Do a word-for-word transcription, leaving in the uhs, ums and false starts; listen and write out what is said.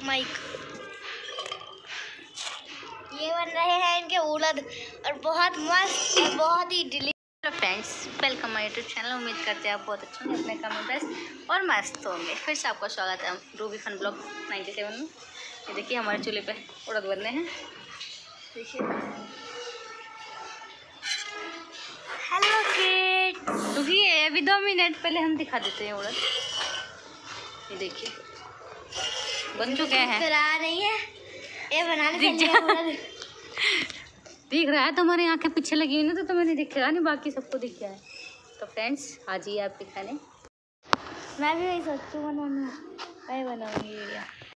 Mic. ये बन रहे हैं इनके उड़द और बहुत मस्त और बहुत ही delicious. Hello friends, welcome my YouTube channel. उम्मीद करते हैं आप बहुत अच्छे होंगे, अपने काम में बेस्ट और मस्त होंगे। फिर से आपका स्वागत है Ruby fun blog ninety seven में। ये देखिए हमारे चूल्हे पे उड़द बन रहे हैं। देखिए हेलो किड्स, रुकिए अभी दो मिनट पहले हम दिखा देते हैं उड़द। ये देखिए बन चुके हैं। करा नहीं है ये बनाने के लिए उड़द दिख रहा है, तुम्हारी आंखें पीछे लगी हुई ना तो तुम्हें नहीं दिखेगा, नहीं बाकी सबको दिख गया है। तो फ्रेंड्स आ जाइए आपके खाने। मैं भी वही सोचती हूँ बनाऊंगी, वही बनाऊंगी।